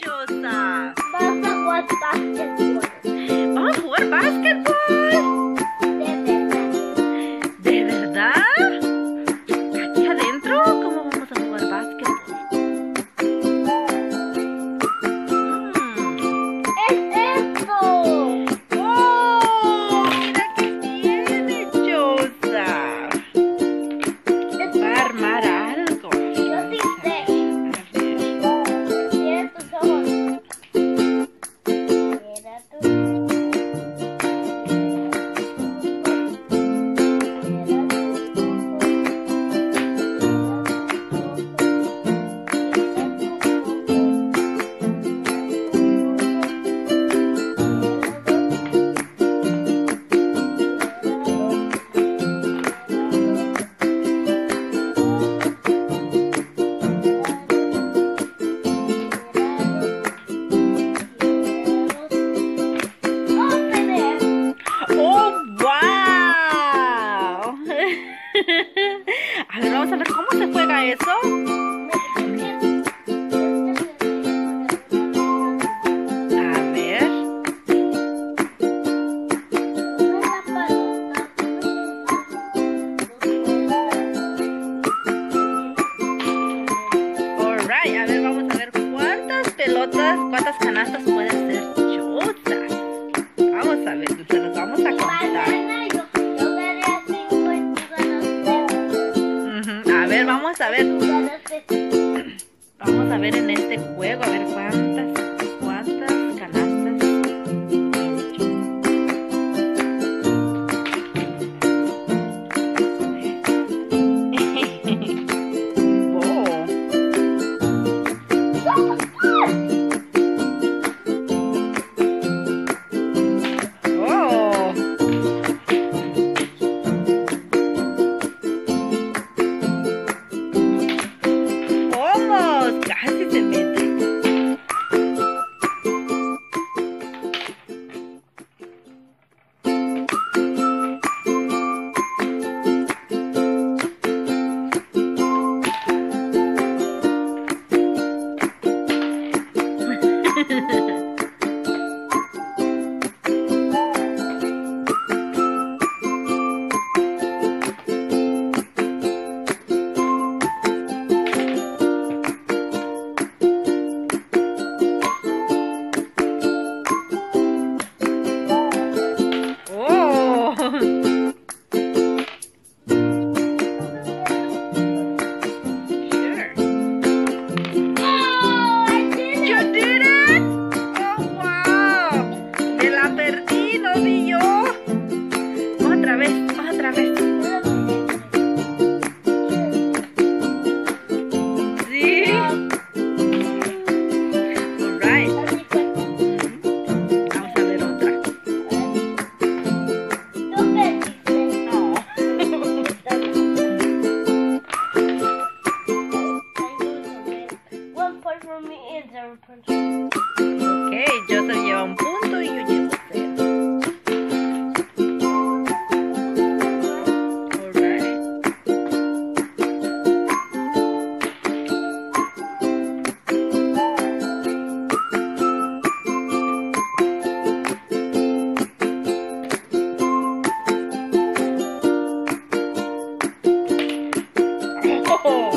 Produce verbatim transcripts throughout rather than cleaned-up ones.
Chosa? Vamos a jugar básquetbol. ¿Vamos a jugar básquetbol? De verdad. ¿De verdad? ¿Aquí adentro? ¿Cómo vamos a jugar básquetbol? Mm. ¡Es esto! ¡Oh! ¡Mira qué tiene, Chosa! Va a armar algo. Yo sí sé. A ver. Cierra tus ojos. Cierra tus ¡Oh, wow! A ver, vamos a ver cómo se juega eso. A ver. Alright, a ver, vamos a ver cuántas pelotas, cuántas canastas puede hacer Chosa. Vamos a ver, se los vamos a contar. Ujú, a ver, vamos a ver. Vamos a ver en este juego, a ver cuántas, cuántas canastas tiene Chosa. Oh. ¡Vamos! Casi se mete. Oh. Sure. You did it! Oh, wow! Me la perdí, no vi yo. Otra vez, otra vez. Sí. Alright. Vamos a ver otra. Oh. One point for me is zero point. Ok, Joseph lleva un punto y yo llevo cero. Alright. Oh.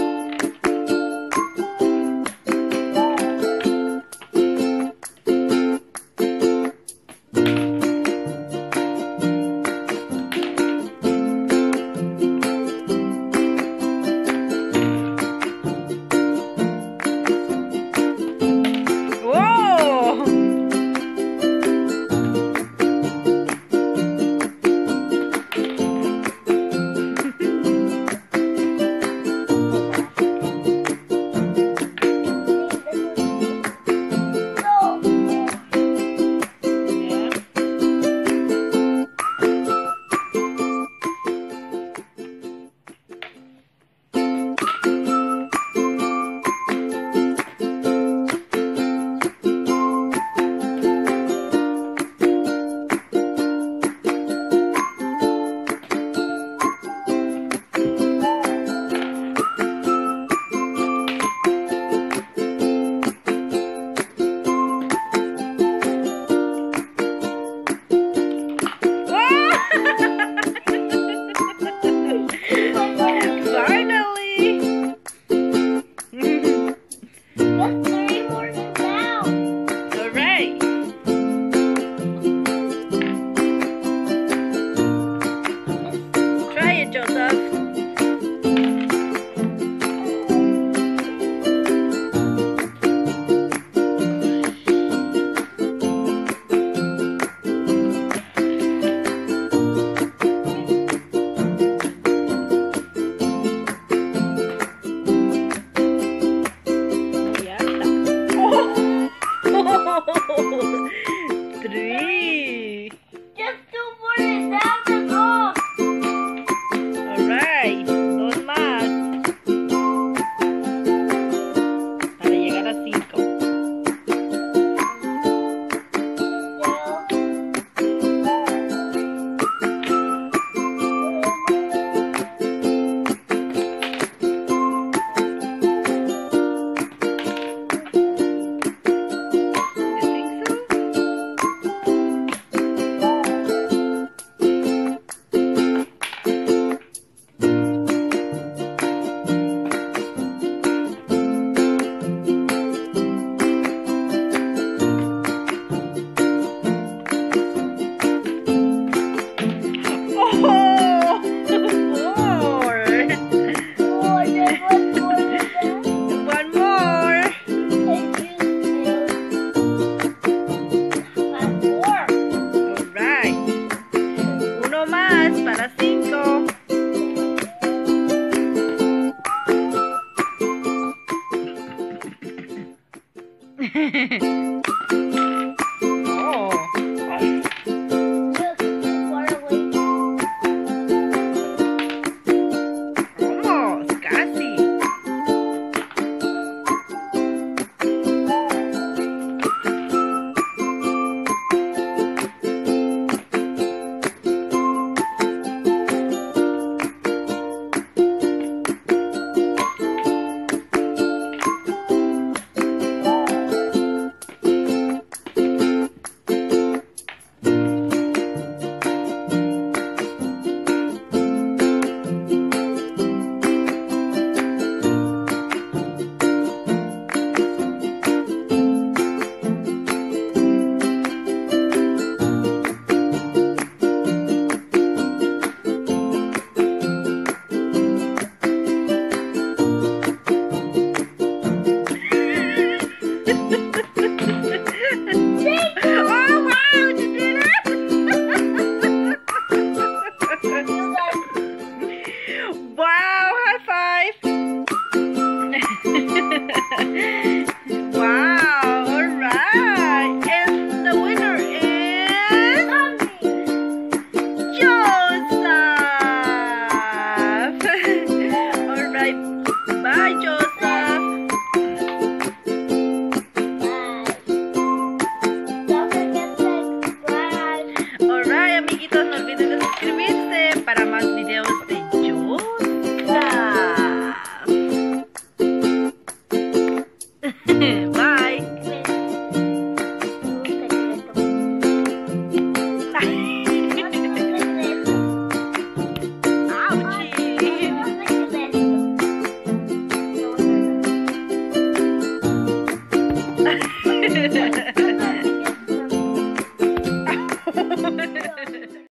Oh. Ay. Look, far away. Vamos, casi. Oh, wow, you did it! You guys, Wow, high five! Wow, alright! And the winner is mommy. Joseph! Alright, bye Joseph! Don't forget to subscribe. Alright, amiguitos, no olviden de suscribirse para más videos de Joseph. Bye. Ouchie.